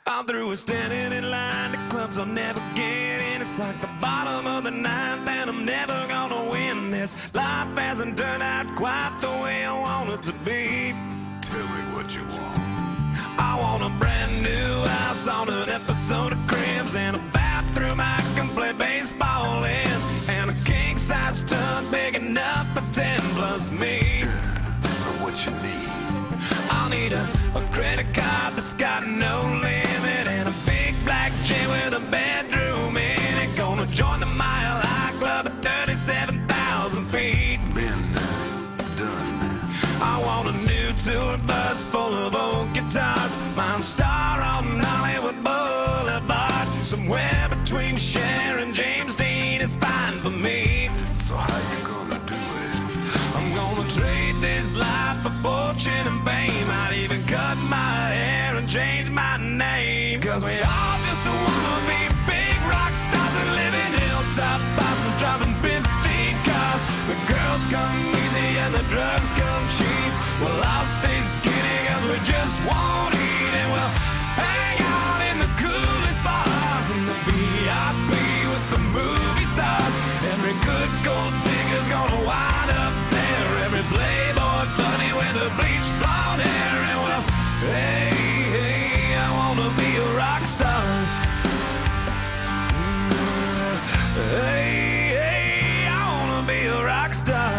I'm through with standing in line to clubs I'll never get in. It's like the bottom of the ninth and I'm never gonna win this. Life hasn't turned out quite the way I want it to be. Tell me what you want. I want a brand new house on an episode of Cribs, and a bathroom I can play baseball in, and a king-size tub big enough for 10 plus me. So what you need? I'll need a credit card that's got no limit, and a big black jet with a bedroom in it. Gonna join the Mile High Club at 37,000 feet. Been done. I want a new tour bus full of old guitars, Mine Star on Hollywood Boulevard. Somewhere between Cher and James Dean is fine for me. So how you gonna do it? I'm gonna trade this life for fortune and fame. I'd even cut my hair and change my name. Cause we all just wanna be big rock stars and live in hilltop houses, driving 15 cars. The girls come easy and the drugs come cheap. Well, I'll stay skinny cause we just won't eat, and we'll hang out in the coolest bars in the VIP with the movie stars. Every good gold digger's gonna wind up there. Every playboy bunny with a bleached blonde hair. And well, hey, hey, I wanna be a rock star. Hey, hey, I wanna be a rock star.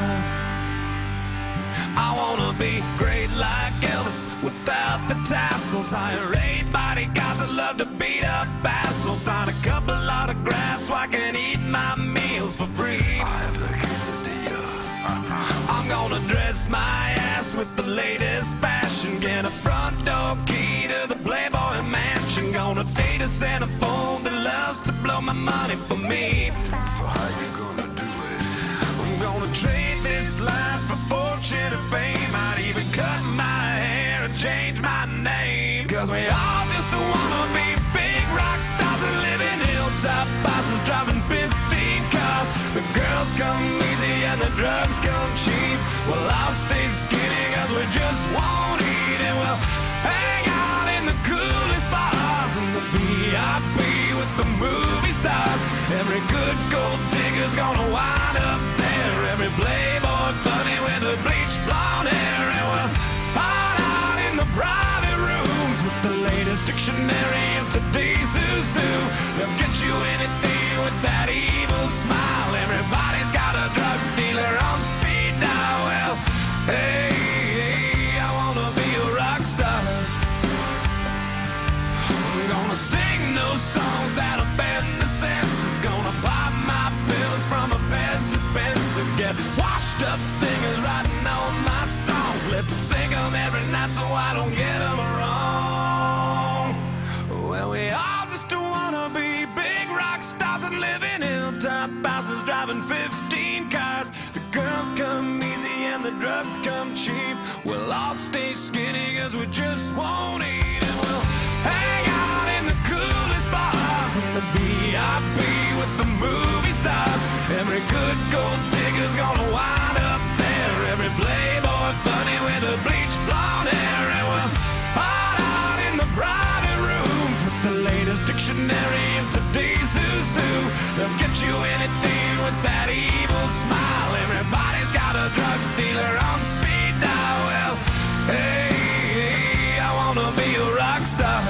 I wanna be great like Elvis without the tassels. Hire 8 bodyguards that love to beat up assholes. Sign a couple autographs so I can eat my meals for free. I have the quesadilla. I'm gonna dress my ass with the latest fashion, get a front door key to the Playboy Mansion. Gonna date a Santa phone that loves to blow my money for me. So how you gonna do it? I'm gonna trade this life for fortune and fame. I'd even cut my hair and change my name. Cause we all just wanna be big rock stars and live in hilltop houses, driving 15 cars. The girls come easy and the drugs come cheap. Well, I'll stay skinny cause we just won't eat, and we'll hang out in the coolest bars in the VIP with the movie stars. Every good gold digger's gonna wind up there. Every playboy bunny with a bleached blonde hair. And we'll hide out in the private rooms with the latest dictionary of today's who's who. They'll get you anything with that evil smile. Everybody's got a drug dealer on speed dial. Well, hey, hey, I wanna be a rock star. I'm gonna sing those songs that offend the senses. Gonna pop my pills from a Pez dispenser. Get washed up singers writing all my songs. Lip sync 'em every night so I don't get 'em wrong. Well, we all just wanna be big rock stars and live in hilltop houses, driving 15 cars. The girls come easy and the drugs come cheap. We'll all stay skinny cause we just won't eat, and we'll hang out in the coolest bars in the VIP with the movie stars. Every good gold digger's gonna wind up there. Every playboy bunny with a bleached blonde hair. And we'll hide out in the private rooms with the latest dictionary of today's who's who. They'll get you anything with that evil smile. Everybody's got a drug dealer on speed dial. Well, hey, hey, I wanna be a rock star.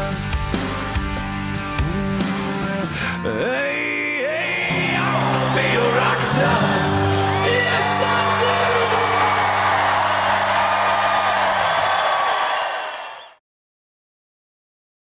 Hey, hey, I wanna be a rock star.